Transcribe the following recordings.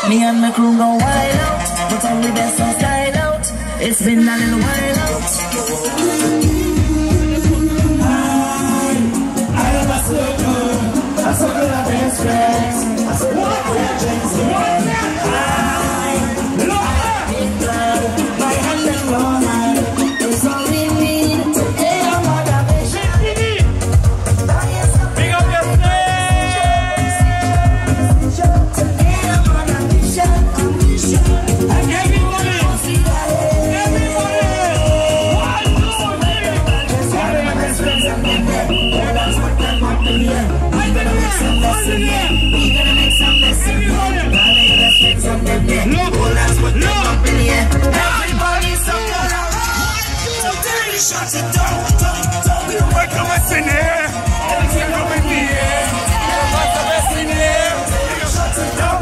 Me and my crew go wild out, but all we best on style out. It's been a little while out. I am a sucker. A sucker of best friends. A sucker of friends. My hand and woman. It's all we need. They are motivation. Big up your shut it down. We work on what's in here. Everything up in the air. What's the best in here? Shut it down.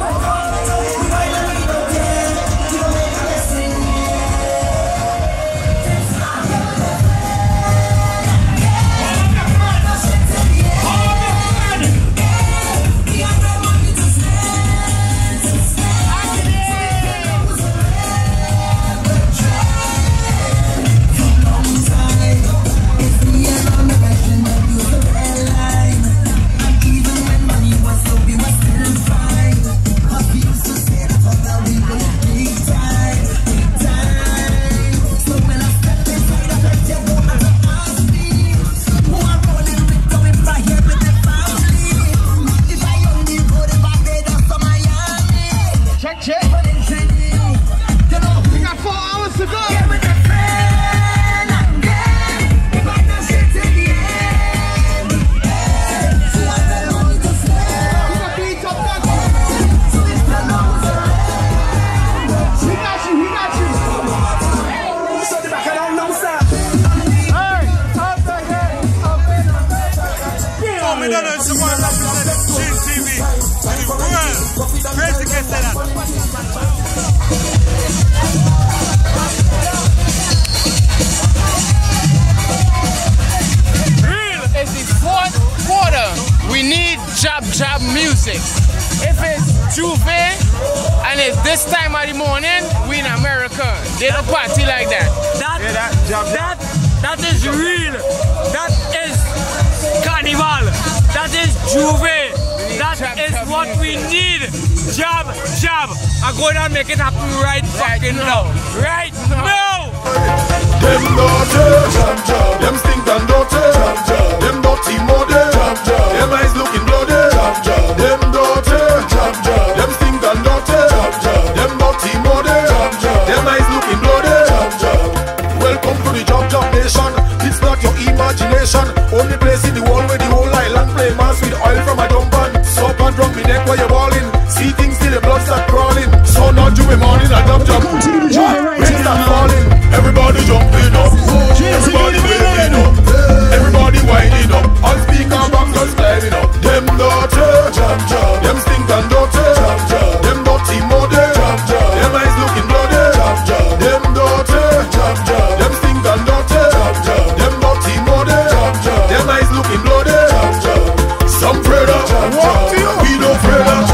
Job music. If it's Jouvert and it's this time of the morning, we in America. They don't party like that. That is real. That is Carnival. That is Jouvert. That is what we need. Job. I'm going to make it happen right fucking now. Right now. Them daughter, them stink and daughter, them dirty mother, them eyes looking bloody. Them daughter, them stink and daughter, them dirty mother, them eyes looking bloody. Welcome to the Job Nation. It's not your imagination. Only place in the world where the whole island play mass with oil from a dump and soap and drunk me neck while you're balling. See things till the blood start crawling. So not you be morning a job. Rain start falling. Everybody jumping up. Everybody waving up. Everybody winding up. All speaker boxers climbing up. Them daughter, them stink and daughter, them dirty mother, them eyes looking bloody. Them daughter, them stink and daughter, them dirty mother, them eyes looking bloody. Some afraid of, we don't afraid of.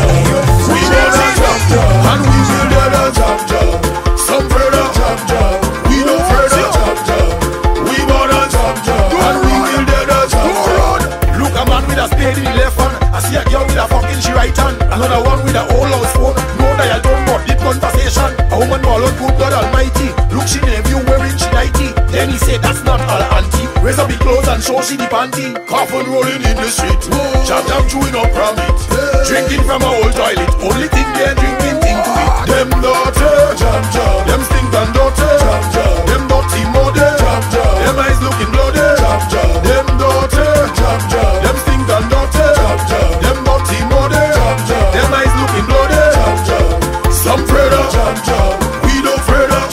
We don't have and we will get a some afraid of, we don't afraid of. We born a and we will get a Look, a man with a spade in the left hand. I see a girl with a fucking she right hand. Another one with a old house phone. No that I don't want deep conversation. A woman call on good God Almighty. Look, she name you wearing she nighty. Then he said that's not all auntie. Raise up the clothes and show she the panty. Coffin rolling in the street. Jam chewing up from it. Drinking from a old toilet. Only thing they're drinking thing to it. Them daughter, them stink and daughter, them dirty mother, them eyes looking bloody. Them daughter, them stink and daughter, them dirty mother, them eyes looking bloody. Some afraid of, we don't afraid of.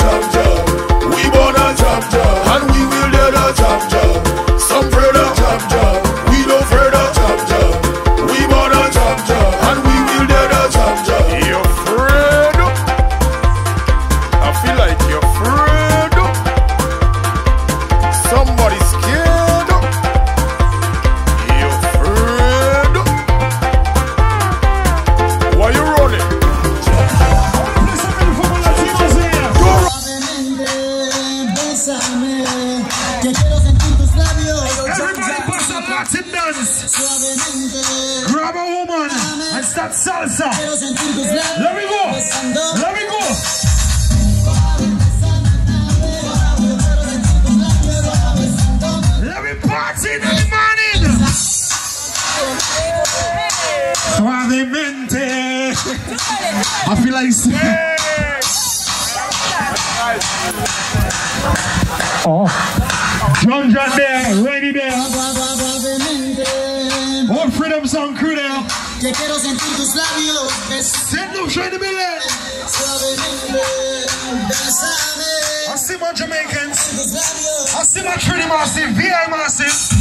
We born a and we will get a some afraid of, we don't afraid of. We born a and we will get a that salsa. Let me go. Let me go. Let me party in the morning. Suavemente. I feel like oh, John there, ready there. All freedom song crew there. Send them straight to Billy. I see my Jamaicans. I see my Trinity Massive, VI Massive.